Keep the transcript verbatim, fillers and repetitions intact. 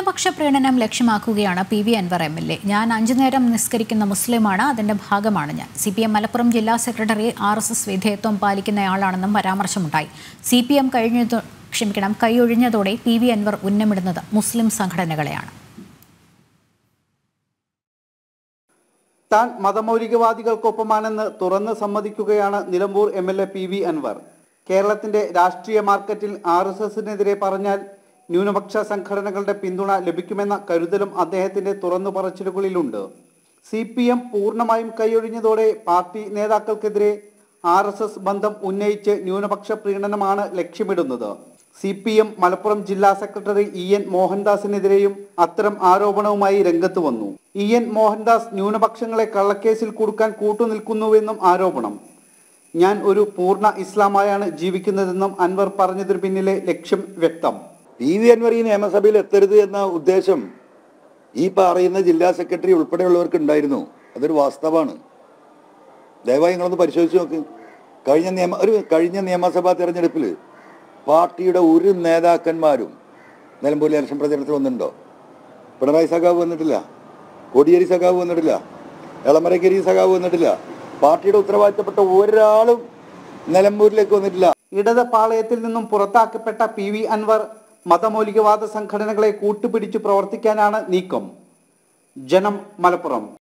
ന്യൂനപക്ഷ പ്രീണനം ലക്ഷ്യമാക്കുകയാണ് P V Anvar M L A. ഞാൻ അഞ്ചു നേരം നിസ്കരിക്കുന്ന മുസ്ലിമാണ്, അതിന്റെ ഭാഗമാണ് ഞാൻ. സി പി എം മലപ്പുറം ജില്ലാ സെക്രട്ടറി ആർ എസ് എസ് വിധേയത്വം പാലിക്കുന്നയാളാണെന്നും പരാമർശമുണ്ടായി. സി പി എം കഴിഞ്ഞ ക്ഷമിക്കണം കൈയൊഴിഞ്ഞതോടെ പി വി അൻവർ ഉന്നമിടുന്നത് മുസ്ലിം സംഘടനകളെയാണ്. താൻ മതമൗലികവാദികൾക്കൊപ്പമാണെന്ന് തുറന്ന് സമ്മതിക്കുകയാണ് Nilambur M L A P V Anvar. കേരളത്തിന്റെ രാഷ്ട്രീയ മാർക്കറ്റിൽ ആർ എസ് എസിനെതിരെ പറഞ്ഞാൽ ന്യൂനപക്ഷ സംഘടനകളുടെ പിന്തുണ ലഭിക്കുമെന്ന കരുതലും അദ്ദേഹത്തിന്റെ തുറന്നു പറച്ചിലുകളിലുണ്ട്. സി പി എം പൂർണ്ണമായും കൈയൊഴിഞ്ഞതോടെ പാർട്ടി നേതാക്കൾക്കെതിരെ ആർ എസ് എസ് ബന്ധം ഉന്നയിച്ച് ന്യൂനപക്ഷ പ്രീണനമാണ് ലക്ഷ്യമിടുന്നത്. സി പി എം മലപ്പുറം ജില്ലാ സെക്രട്ടറി ഇ എൻ മോഹൻദാസിനെതിരെയും അത്തരം ആരോപണവുമായി രംഗത്ത് വന്നു. ഇ എൻ മോഹൻദാസ് ന്യൂനപക്ഷങ്ങളെ കള്ളക്കേസിൽ കുടുക്കാൻ കൂട്ടുനിൽക്കുന്നുവെന്നും ആരോപണം. ഞാൻ ഒരു പൂർണ്ണ ഇസ്ലാമായാണ് ജീവിക്കുന്നതെന്നും അൻവർ പറഞ്ഞതിന് പിന്നിലെ ലക്ഷ്യം വ്യക്തം. പി വി അൻവർ ഈ നിയമസഭയിൽ എത്തരുത് എന്ന ഉദ്ദേശം ഈ പറയുന്ന ജില്ലാ സെക്രട്ടറി ഉൾപ്പെടെയുള്ളവർക്ക് ഉണ്ടായിരുന്നു. അതൊരു വാസ്തവമാണ്. ദയവായി നിങ്ങളൊന്ന് പരിശോധിച്ച് നോക്ക്. കഴിഞ്ഞ നിയമ ഒരു കഴിഞ്ഞ നിയമസഭാ തെരഞ്ഞെടുപ്പിൽ പാർട്ടിയുടെ ഒരു നേതാക്കന്മാരും നിലമ്പൂരിൽ ഇലക്ഷൻ പ്രചരണത്തിൽ വന്നിട്ടുണ്ടോ? പിണറായി സഖാവ് വന്നിട്ടില്ല, കോടിയേരി സഖാവ് വന്നിട്ടില്ല, എളമരക്കരി സഖാവ് വന്നിട്ടില്ല. പാർട്ടിയുടെ ഉത്തരവാദിത്തപ്പെട്ട ഒരാളും നിലമ്പൂരിലേക്ക് വന്നിട്ടില്ല. ഇടത് പാളയത്തിൽ നിന്നും പുറത്താക്കപ്പെട്ട പി വി അൻവർ മതമൗലികവാദ സംഘടനകളെ കൂട്ടുപിടിച്ചു പ്രവർത്തിക്കാനാണ് നീക്കം. ജനം, മലപ്പുറം.